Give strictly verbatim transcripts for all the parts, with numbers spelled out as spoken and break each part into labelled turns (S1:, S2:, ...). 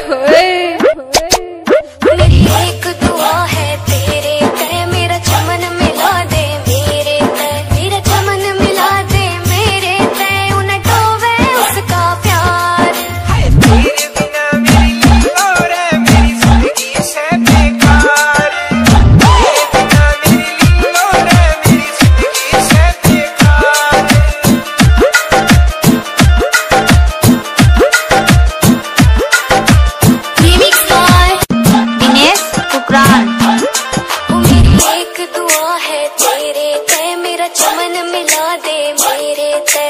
S1: मेरी एक दुआ है तेरे तय, मेरा चमन मिला दे मेरे तय, मेरा चमन मिला दे मेरे तय, उन्हें डोबे उसका प्यार।
S2: तेरे बिना मेरी और है मेरी जिंदगी से बेकार, तेरे बिना मेरी और है मेरी जिंदगी से बेकार।
S1: Remix by
S3: Dinesh शुक्रान।
S1: मेरी एक दुआ है तेरे तय, मेरा चमन मिला दे मेरे तय।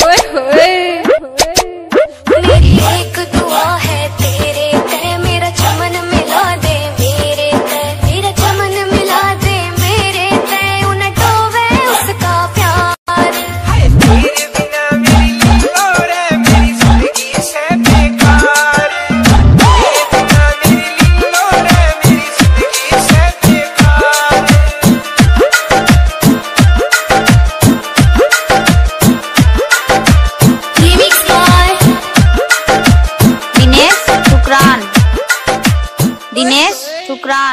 S1: मेरी एक दुआ है तेरे तय, मेरा चमन मिला दे मेरे तय, मेरा चमन मिला दे मेरे तय, उन्हें डोबे उसका प्यार।
S2: तेरे बिना मेरी और है मेरी जिंदगी से बेकार, तेरे बिना मेरी और है मेरी जिंदगी से बेकार।
S1: Remix by
S3: Dinesh शुक्रान। दिनेश शुक्रान।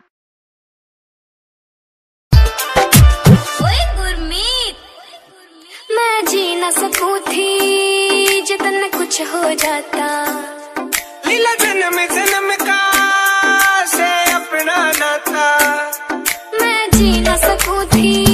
S1: ओए गुरमीत, मैं जी न सकूं थी जितन कुछ हो जाता,
S2: लीला जन्म जन्म का से अपना नाता,
S1: मैं जी न सकूं थी